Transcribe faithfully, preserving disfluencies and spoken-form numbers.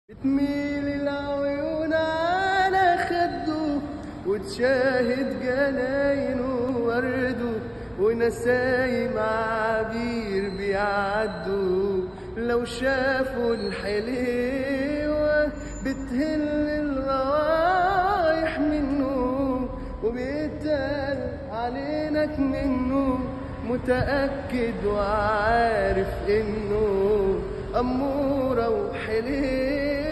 بتميل العيون على خده وتشاهد جناينه ورده ونسايم عبير بيعدوا. لو شافوا الحليوة بتهل الروايح منه وبيتقال علينك منه، متأكد وعارف إنه أمورة وحليوة